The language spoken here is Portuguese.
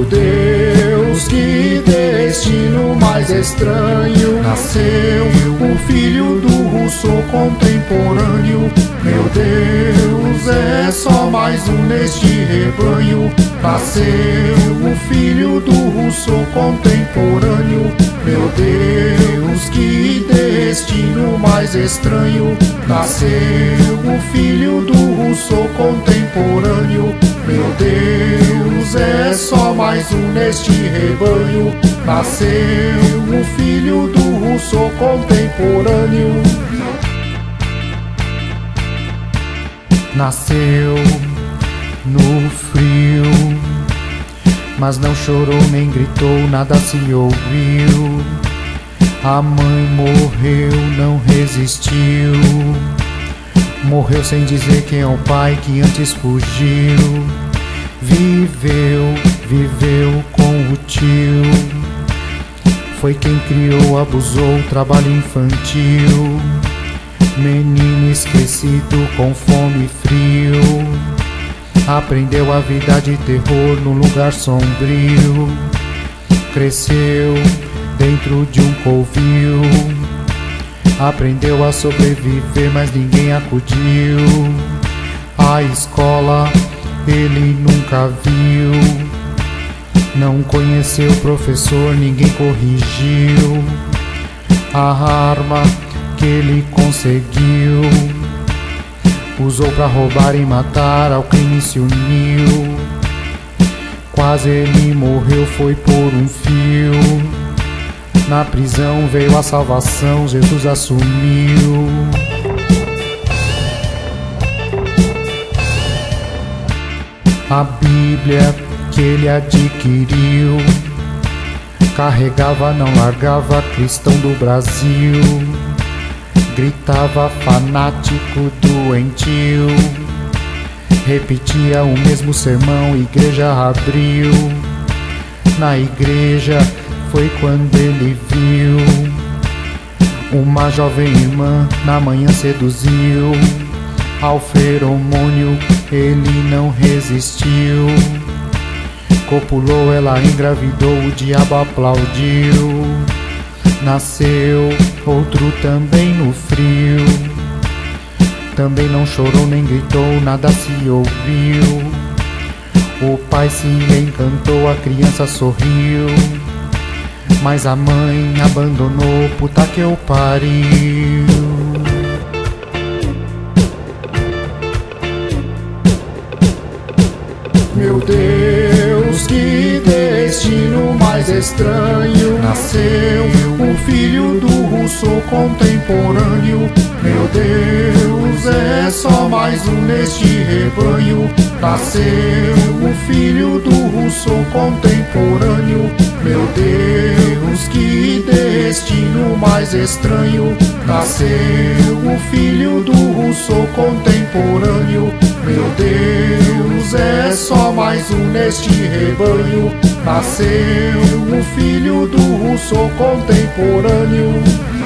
Deus, que destino mais estranho. Nasceu o filho do Rousseau contemporâneo. Meu Deus, é só mais um neste rebanho. Nasceu o filho do Rousseau contemporâneo. Meu Deus, que destino mais estranho. Nasceu o filho do Rousseau contemporâneo. Meu Deus, é só mais um neste rebanho. Nasceu o filho do Rousseau contemporâneo. Nasceu no frio, mas não chorou nem gritou, nada se ouviu. A mãe morreu, não resistiu. Morreu sem dizer quem é o pai que antes fugiu. Viveu com o tio. Foi quem criou, abusou, trabalho infantil. Menino esquecido com fome e frio. Aprendeu a vida de terror num lugar sombrio. Cresceu dentro de um covil. Aprendeu a sobreviver, mas ninguém acudiu. A escola ele nunca viu. Não conheceu o professor, ninguém corrigiu. A arma que ele conseguiu usou pra roubar e matar, ao crime se uniu. Quase ele morreu, foi por um fio. Na prisão veio a salvação, Jesus assumiu. A Bíblia que ele adquiriu, carregava, não largava, cristão do Brasil. Gritava fanático, doentio. Repetia o mesmo sermão, igreja abriu. Na igreja foi quando ele viu uma jovem irmã, na manhã seduziu. Ao feromônio ele não resistiu. Copulou, ela engravidou, o diabo aplaudiu. Nasceu outro também no frio. Também não chorou nem gritou, nada se ouviu. O pai se encantou, a criança sorriu. Mas a mãe abandonou, puta que eu pariu. Meu Deus, que destino mais estranho. Nasceu o filho do Rousseau contemporâneo. Meu Deus, é só mais um neste rebanho. Nasceu o filho do Rousseau contemporâneo. Meu Deus, que destino mais estranho. Nasceu o filho do Rousseau contemporâneo. Meu Deus, é só mais um neste rebanho. Nasceu o filho do Rousseau contemporâneo.